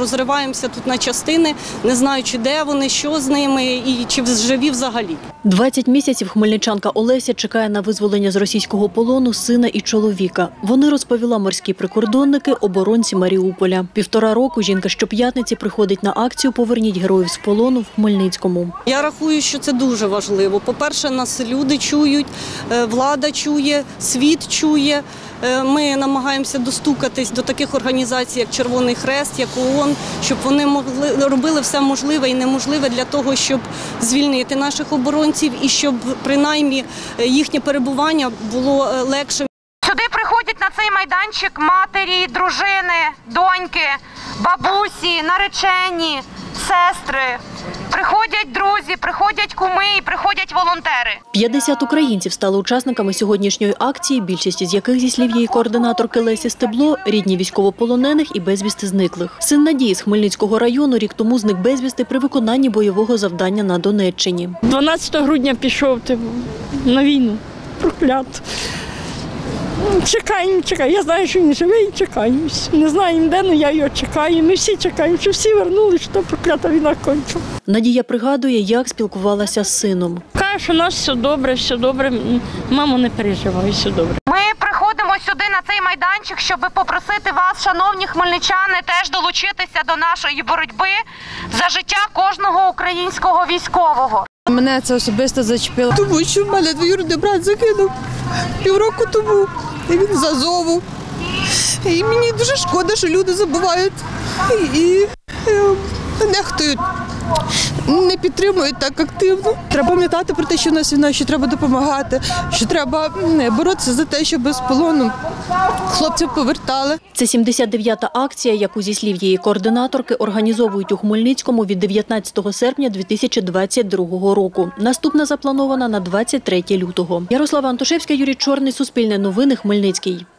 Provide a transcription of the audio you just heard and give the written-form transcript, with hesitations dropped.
розриваємося тут на частини, не знаючи, де вони, що з ними і чи живі взагалі. 20 місяців хмельничанка Олеся чекає на визволення з російського полону сина і чоловіка. Вони, розповіла, морські прикордонники, оборонці Маріуполя. 1,5 року жінка щоп'ятниці приходить на акцію «Поверніть героїв з полону» в Хмельницькому. Я рахую, що це дуже важливо. По-перше, нас люди чують, влада чує, світ чує. Ми намагаємося достукатись до таких організацій, як Червоний Хрест, як ООН, щоб вони робили все можливе і неможливе для того, щоб звільнити наших оборонців і щоб принаймні їхнє перебування було легшим. Сюди приходять на цей майданчик матері, дружини, доньки, бабусі, наречені, сестри. Приходять друзі, приходять куми і приходять волонтери. 50 українців стали учасниками сьогоднішньої акції, більшість із яких, зі слів її координаторки Лесі Стебло, рідні військовополонених і безвісти зниклих. Син Надії з Хмельницького району рік тому зник безвісти при виконанні бойового завдання на Донеччині. 12 грудня пішов на війну. Проклято. Чекаємо. Я знаю, що він живий, і чекаємо. Не знаємо де, але я його чекаю. Ми всі чекаємо, що всі вернули, що проклята війна кончила. Надія пригадує, як спілкувалася з сином. Каже, що у нас все добре. Мамо, не переживай, все добре. Ми приходимо сюди на цей майданчик, щоб попросити вас, шановні хмельничани, теж долучитися до нашої боротьби за життя кожного українського військового. Мене це особисто зачепило. Тому що в мене двоюрідний брат загинув 1,5 року тому, і він з Азову. І мені дуже шкода, що люди забувають і нехтують, не підтримують так активно. Треба пам'ятати про те, що в нас війна, що треба допомагати, що треба боротися за те, щоб з полону хлопців повертали. Це 79-та акція, яку, зі слів її координаторки, організовують у Хмельницькому від 19 серпня 2022 року. Наступна запланована на 23 лютого. Ярослава Антошевська, Юрій Чорний, Суспільне новини, Хмельницький.